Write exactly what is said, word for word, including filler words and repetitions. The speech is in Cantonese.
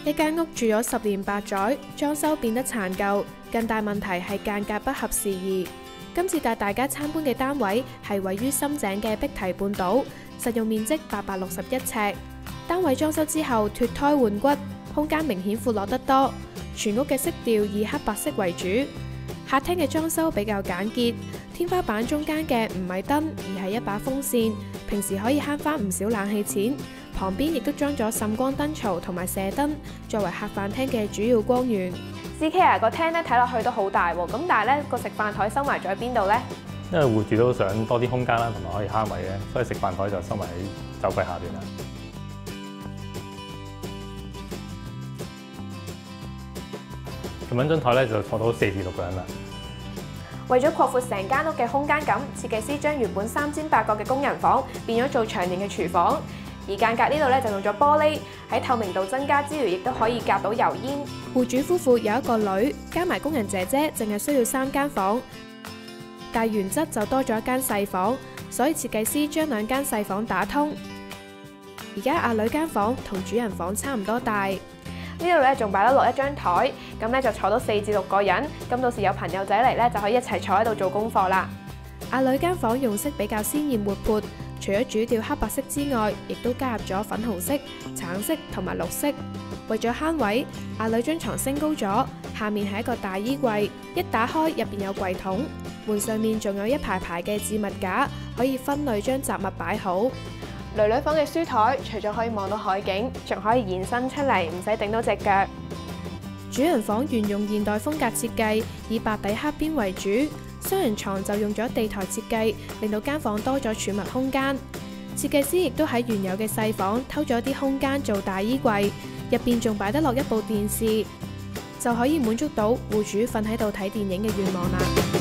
一間屋住咗十年八載，裝修變得殘舊，更大問題係間隔不合時宜。今次帶大家參觀嘅單位係位於深井嘅碧堤半島，實用面積八百六十一尺。單位裝修之後脫胎換骨，空間明顯闊落得多。全屋嘅色調以黑白色為主，客廳嘅裝修比較簡潔，天花板中間嘅唔係燈，而係一把風扇，平時可以慳返唔少冷氣錢。旁邊亦都裝咗滲光燈槽同埋射燈，作為客飯廳嘅主要光源。 C K 啊，個廳咧睇落去都好大喎，咁但係咧個食飯台收埋咗喺邊度呢？ 因為戶主都想多啲空間啦，同埋可以慳位嘅，所以食飯台就收埋喺酒櫃下邊啦。咁樣張台咧就坐到四至六個人啦。 為咗擴闊成間屋嘅空間感，設計師將原本三尖八角嘅工人房變咗做長形嘅廚房。而間隔呢度咧就用咗玻璃，喺透明度增加之餘，亦都可以隔到油煙。 戶主夫婦有一個女，加埋工人姐姐，淨係需要三間房，但原則就多咗一間細房，所以設計師將兩間細房打通。而家阿女間房同主人房差唔多大， 呢度咧仲擺得落一張台，咁咧就坐到四至六個人，咁到時有朋友仔嚟咧就可以一齊坐喺度做功課啦。 阿女間房用色比較鮮豔活潑。除咗主調黑白色之外，亦都加入咗粉紅色、橙色同埋綠色。為咗慳位，阿女張床升高咗，下面係一個大衣櫃，一打開入邊有櫃桶，門上面仲有一排排嘅置物架，可以分類將雜物擺好。 女女房嘅書台除咗可以望到海景，仲可以延伸出嚟，唔使頂到隻腳。 主人房沿用現代風格設計，以白底黑邊為主。雙人床就用咗地台設計，令到間房多咗儲物空間。設計師亦都喺原有嘅細房偷咗啲空間做大衣櫃，入邊仲擺得落一部電視，就可以滿足到戶主瞓喺度睇電影嘅願望啦。